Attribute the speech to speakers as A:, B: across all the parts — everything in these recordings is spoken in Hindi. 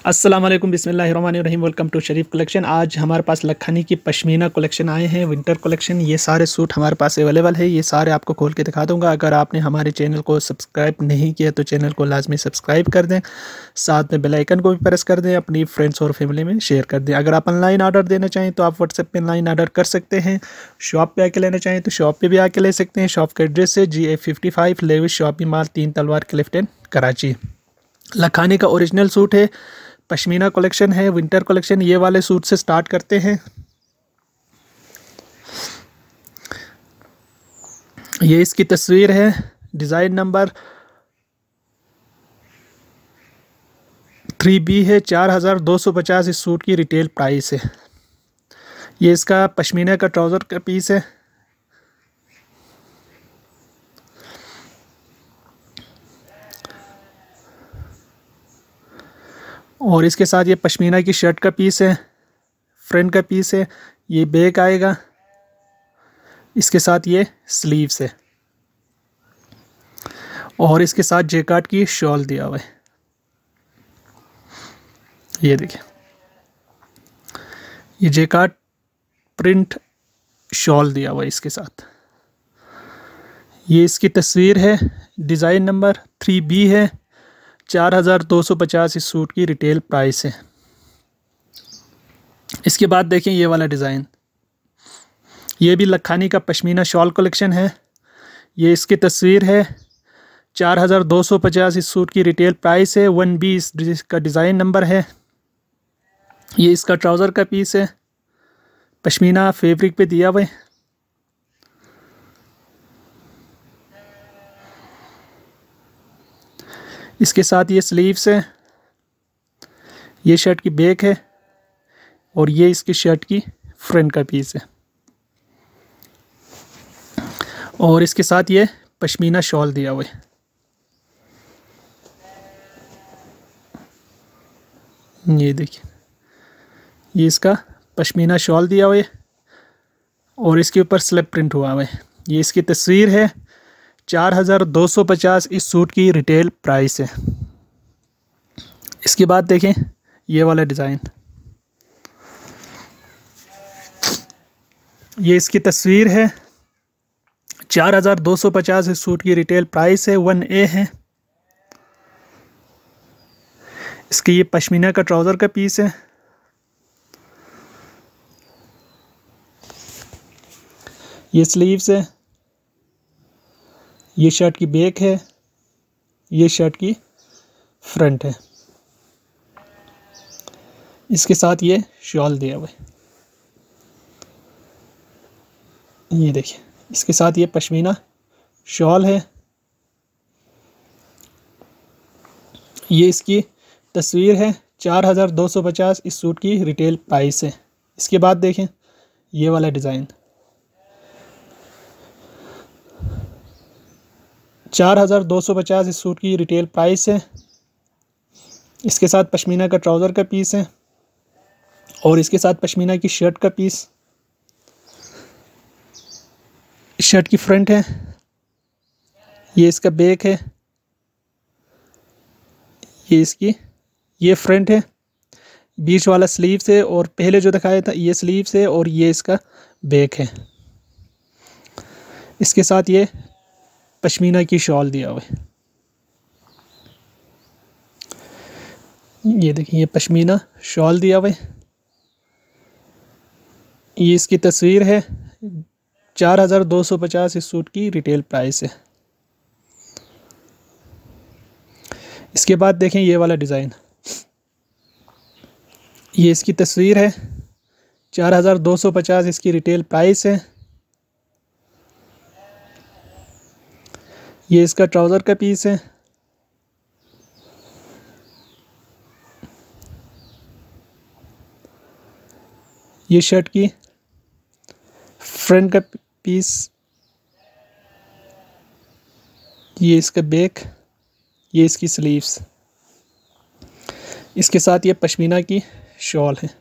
A: अस्सलाम वालेकुम बिस्मिल्लाहिर्रहमानिर्रहीम। Welcome to Sharif collection. आज हमारे पास लखानी की पश्मीना कलेक्शन आए हैं, विंटर कलेक्शन। ये सारे सूट हमारे पास अवेलेबल है। ये सारे आपको खोल के दिखा दूंगा। अगर आपने हमारे चैनल को सब्सक्राइब नहीं किया तो चैनल को लाजमी सब्सक्राइब कर दें, साथ में बेल आइकन को भी प्रेस कर दें, अपनी फ्रेंड्स और फैमिली में शेयर कर दें। अगर आप ऑनलाइन ऑर्डर देना चाहें तो आप व्हाट्सएप पर ऑनलाइन ऑर्डर कर सकते हैं। शॉप पर आके लेना चाहें तो शॉप पर भी आके ले सकते हैं। शॉप का एड्रेस है GA55 लेविस शॉपिंग मॉल, 3 तलवार क्लिफ्टन, कराची। लखानी का ओरिजिनल सूट है, पश्मीना कलेक्शन है, विंटर कलेक्शन। ये वाले सूट से स्टार्ट करते हैं। ये इसकी तस्वीर है, डिज़ाइन नंबर 3B है। 4250 इस सूट की रिटेल प्राइस है। ये इसका पश्मीना का ट्राउज़र का पीस है। और इसके साथ ये पश्मीना की शर्ट का पीस है, फ्रंट का पीस है। ये बैक आएगा, इसके साथ ये स्लीव्स है और इसके साथ जैकार्ड की शॉल दिया हुआ है। ये देखिए, ये जैकार्ड प्रिंट शॉल दिया हुआ है इसके साथ। ये इसकी तस्वीर है, डिज़ाइन नंबर 3B है। 4250 इस सूट की रिटेल प्राइस है। इसके बाद देखें ये वाला डिज़ाइन, ये भी लखानी का पश्मीना शॉल कलेक्शन है। ये इसकी तस्वीर है, 4250 इस सूट की रिटेल प्राइस है। 1B इसका डिज़ाइन नंबर है। ये इसका ट्राउज़र का पीस है, पश्मीना फैब्रिक पे दिया हुआ है। इसके साथ ये स्लीव्स है। ये शर्ट की बैक है और ये इसकी शर्ट की फ्रंट का पीस है और इसके साथ ये पश्मीना शॉल दिया हुआ है। ये देखिए, ये इसका पश्मीना शॉल दिया हुआ है और इसके ऊपर स्लिप प्रिंट हुआ हुआ है। ये इसकी तस्वीर है, 4250 इस सूट की रिटेल प्राइस है। इसके बाद देखें ये वाला डिज़ाइन, ये इसकी तस्वीर है, 4250 इस सूट की रिटेल प्राइस है। 1A है। इसके ये पश्मीना का ट्राउज़र का पीस है। ये स्लीव्स है। ये शर्ट की बैक है, ये शर्ट की फ्रंट है। इसके साथ ये शॉल दिया हुआ है। ये देखिए, इसके साथ ये पश्मीना शॉल है। ये इसकी तस्वीर है, 4250 इस सूट की रिटेल प्राइस है। इसके बाद देखें ये वाला डिज़ाइन, 4250 इस सूट की रिटेल प्राइस है। इसके साथ पश्मीना का ट्राउज़र का पीस है और इसके साथ पश्मीना की शर्ट का पीस, शर्ट की फ्रंट है। ये इसका बैक है, ये इसकी ये फ्रंट है। बीच वाला स्लीव्स है और पहले जो दिखाया था ये स्लीव्स है और ये इसका बैक है। इसके साथ ये पश्मीना की शॉल दिया हुआ है। ये देखिए, ये पश्मीना शॉल दिया हुआ है। ये इसकी तस्वीर है, 4250 इस सूट की रिटेल प्राइस है। इसके बाद देखें ये वाला डिज़ाइन, ये इसकी तस्वीर है, 4250 इसकी रिटेल प्राइस है। ये इसका ट्राउज़र का पीस है। ये शर्ट की फ्रंट का पीस, ये इसका बैक, ये इसकी स्लीव्स। इसके साथ ये पश्मीना की शॉल है।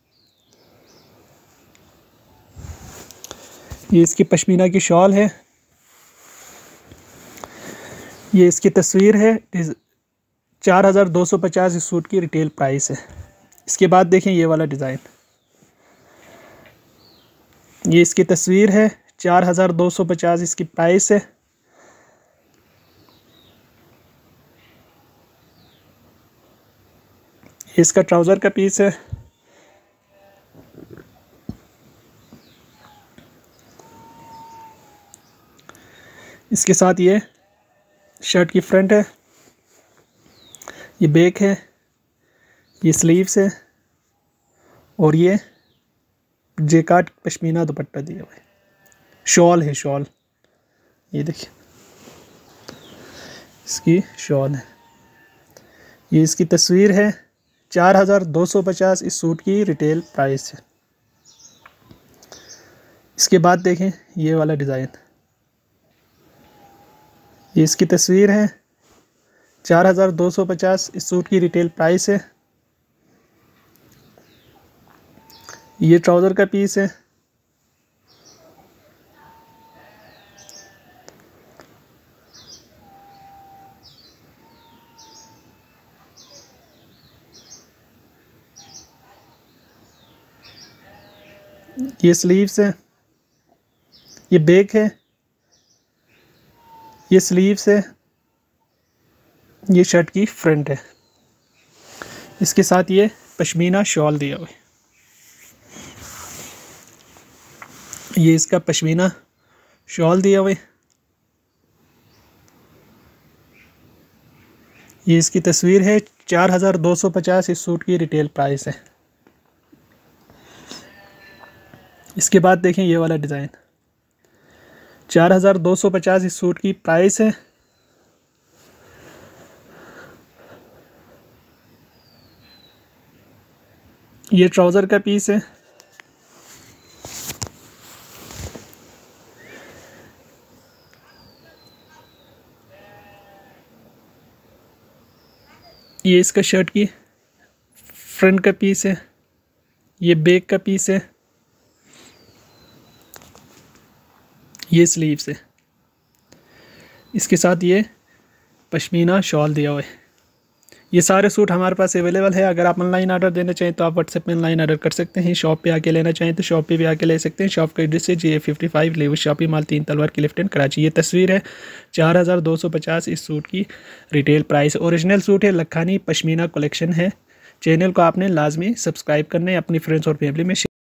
A: ये इसकी पश्मीना की शॉल है। ये इसकी तस्वीर है, 4250 इस सूट की रिटेल प्राइस है। इसके बाद देखें ये वाला डिज़ाइन, ये इसकी तस्वीर है, 4250 इसकी प्राइस है। इसका ट्राउज़र का पीस है। इसके साथ ये शर्ट की फ्रंट है, ये बैक है, ये स्लीव्स है और ये जेकार्ड पश्मीना दुपट्टा दिया हुआ है। शॉल है, शॉल ये देखिए इसकी शॉल है। ये इसकी तस्वीर है, 4250 इस सूट की रिटेल प्राइस है। इसके बाद देखें ये वाला डिज़ाइन, ये इसकी तस्वीर है, 4250 इस सूट की रिटेल प्राइस है। ये ट्राउज़र का पीस है। ये स्लीव्स है, ये बैक है, ये स्लीव्स है, ये शर्ट की फ्रंट है। इसके साथ ये पश्मीना शॉल दिया हुआ है। ये इसका पश्मीना शॉल दिया हुआ है। ये इसकी तस्वीर है, 4250 इस सूट की रिटेल प्राइस है। इसके बाद देखें ये वाला डिज़ाइन, 4250 इस सूट की प्राइस है। ये ट्राउज़र का पीस है। ये इसका शर्ट की फ्रंट का पीस है, ये बैक का पीस है, ये स्लीव्स है। इसके साथ ये पश्मीना शॉल दिया हुआ है। ये सारे सूट हमारे पास अवेलेबल है। अगर आप ऑनलाइन ऑर्डर देना चाहें तो आप व्हाट्सएप में ऑनलाइन ऑर्डर कर सकते हैं। शॉप पे आके लेना चाहें तो शॉप पे भी आके ले सकते हैं। शॉप का एड्रेस है GA55 लेवल शॉपिंग मॉल 3 तलवार की लेफ्ट एंड कराची। ये तस्वीर है, 4250 इस सूट की रिटेल प्राइस। ओरिजिनल सूट है, लखानी पश्मीना कलेक्शन है। चैनल को आपने लाजमी सब्सक्राइब करना है, अपनी फ्रेंड्स और फैमिली में